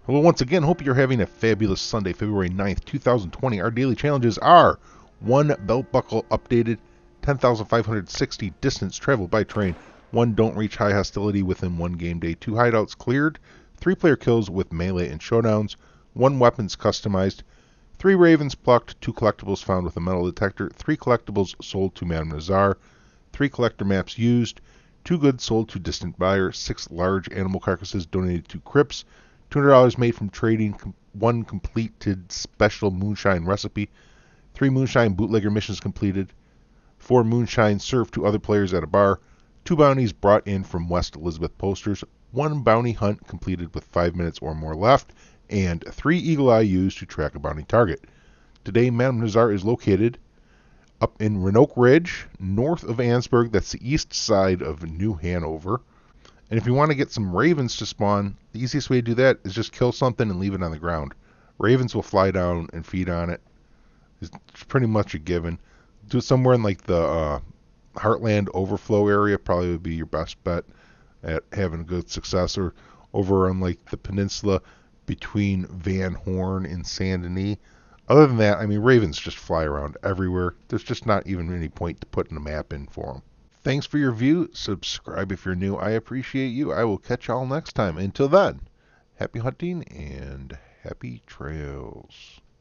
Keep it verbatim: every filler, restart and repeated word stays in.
Hello once again. Hope you're having a fabulous Sunday, February ninth, two thousand twenty. Our daily challenges are one belt buckle updated, ten thousand five hundred sixty distance traveled by train, one don't reach high hostility within one game day, two hideouts cleared, three player kills with melee and showdowns, one weapons customized, three ravens plucked, two collectibles found with a metal detector, three collectibles sold to Madame Nazar, three collector maps used, two goods sold to distant buyer, six large animal carcasses donated to crypts, two hundred dollars made from trading, one completed special moonshine recipe, three moonshine bootlegger missions completed, four moonshine served to other players at a bar, two bounties brought in from West Elizabeth posters, one bounty hunt completed with five minutes or more left, and three eagle eye used to track a bounty target. Today, Madame Nazar is located up in Renoke Ridge, north of Ansburg. That's the east side of New Hanover. And if you want to get some ravens to spawn, the easiest way to do that is just kill something and leave it on the ground. Ravens will fly down and feed on it. It's pretty much a given. Do it somewhere in like the uh, Heartland overflow area, probably would be your best bet at having good success. Or over on like the peninsula between Van Horn and Saint Denis. Other than that, I mean, ravens just fly around everywhere. There's just not even any point to putting a map in for them. Thanks for your view. Subscribe if you're new. I appreciate you. I will catch y'all next time. Until then, happy hunting and happy trails.